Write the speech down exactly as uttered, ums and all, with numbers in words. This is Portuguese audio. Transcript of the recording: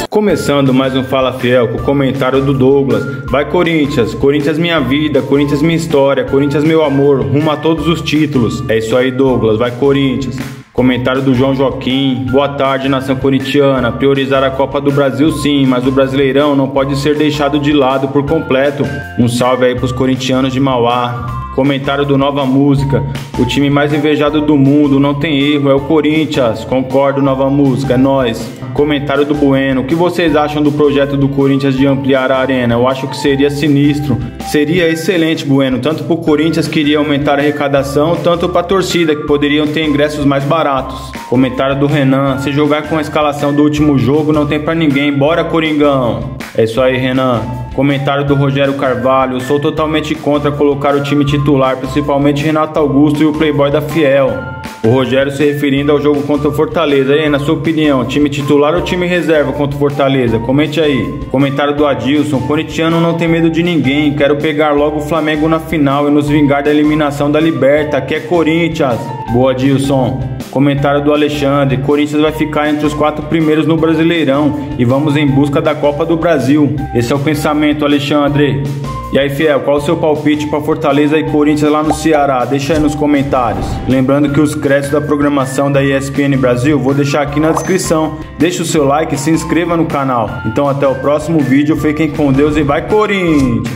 Começando mais um Fala Fiel com o comentário do Douglas. Vai Corinthians, Corinthians minha vida, Corinthians minha história, Corinthians meu amor, rumo a todos os títulos. É isso aí, Douglas, vai Corinthians. Comentário do João Joaquim. Boa tarde, nação corintiana. Priorizar a Copa do Brasil sim, mas o Brasileirão não pode ser deixado de lado por completo. Um salve aí pros corintianos de Mauá. Comentário do Nova Música. O time mais invejado do mundo, não tem erro, é o Corinthians. Concordo, Nova Música, é nóis. Comentário do Bueno. O que vocês acham do projeto do Corinthians de ampliar a arena? Eu acho que seria sinistro. Seria excelente, Bueno. Tanto pro Corinthians que iria aumentar a arrecadação, tanto pra torcida que poderiam ter ingressos mais baratos. Comentário do Renan. Se jogar com a escalação do último jogo, não tem pra ninguém. Bora, Coringão. É isso aí, Renan. Comentário do Rogério Carvalho. Eu sou totalmente contra colocar o time titular, principalmente Renato Augusto e o Playboy da Fiel. O Rogério se referindo ao jogo contra o Fortaleza. E aí, na sua opinião, time titular ou time reserva contra o Fortaleza? Comente aí. Comentário do Adilson. Corintiano não tem medo de ninguém. Quero pegar logo o Flamengo na final e nos vingar da eliminação da Liberta, que é Corinthians. Boa, Adilson. Comentário do Alexandre. Corinthians vai ficar entre os quatro primeiros no Brasileirão e vamos em busca da Copa do Brasil. Esse é o pensamento, Alexandre. E aí, Fiel, qual o seu palpite para Fortaleza e Corinthians lá no Ceará? Deixa aí nos comentários. Lembrando que os créditos da programação da E S P N Brasil vou deixar aqui na descrição. Deixa o seu like e se inscreva no canal. Então até o próximo vídeo. Fiquem com Deus e vai Corinthians!